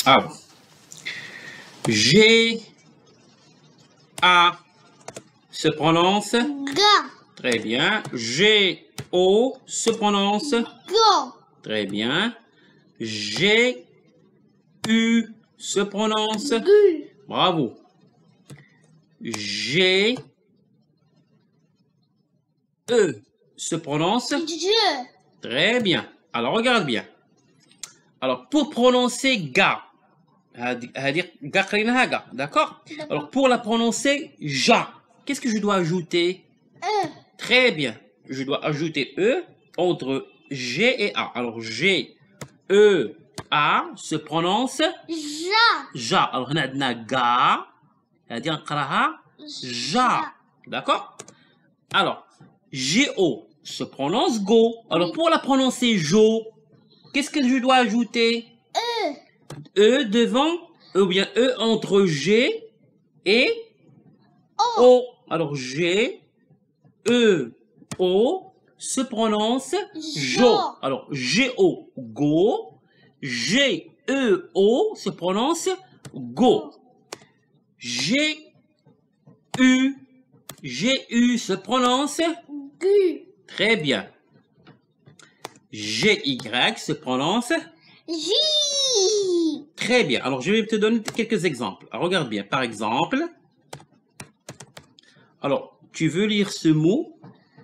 Ah bon. G, A se prononce. Ga. Très bien. G, O se prononce. Go. Très bien. G, U se prononce. Gu. Bravo. G, E se prononce. Je. Très bien. Alors, regarde bien. Alors, pour prononcer ga, d'accord? Alors, pour la prononcer ja, qu'est-ce que je dois ajouter? E. Très bien. Je dois ajouter E entre G et A. Alors, G, E, A se prononce Ja. ja. Alors, on a ga, c'est-à-dire نقراها ja. D'accord? Alors, G-O se prononce go. Alors, pour la prononcer jo, qu'est-ce que je dois ajouter? E. E devant, ou bien E entre G et O. O. Alors, G, E, O se prononce jo. Jo. Alors, G-O, go. G-E-O se prononce go. G-U, G-U se prononce Gu. très bien. G-Y se prononce J. très bien. Alors, je vais te donner quelques exemples. Alors, regarde bien. Par exemple, alors, tu veux lire ce mot?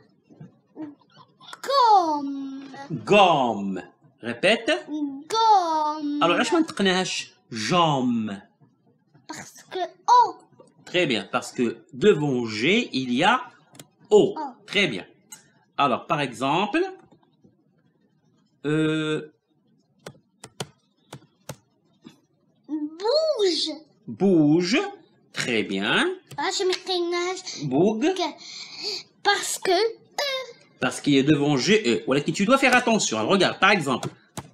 Gomme. Gomme. Répète. Gomme. Alors, علاش ما نتقناش جام? Parce que O. Très bien, parce que devant G, il y a O. O. Très bien. Alors, par exemple, Bouge. bouge. Très bien. Ah, je m'écrinage. Boug. Parce que Parce qu'il est devant G, E. Voilà, tu dois faire attention. Alors, regarde, par exemple.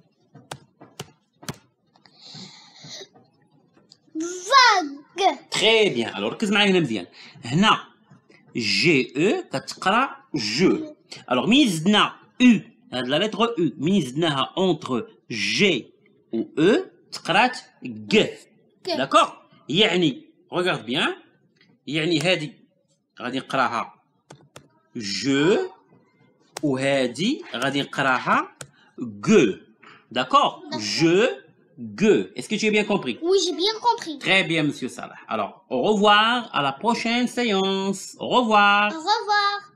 vague. Très bien. Alors, ركز معايا هنا مزيان. هنا جي او كتقرا جو. Alors, مين زدنا او هاد لا لتر او مين زدناها اونتر جي و او تقرات ج. داكور؟ يعني regarde bien. يعني هادي غادي نقراها جو وهادي غادي نقراها ج. D'accord? Je, ge. Est-ce que tu as bien compris? Oui, j'ai bien compris. Très bien, monsieur Salah. Alors, au revoir, à la prochaine séance. Au revoir. Au revoir.